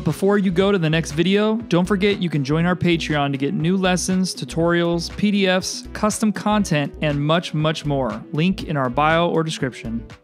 But before you go to the next video, don't forget you can join our Patreon to get new lessons, tutorials, PDFs, custom content, and much, much more. Link in our bio or description.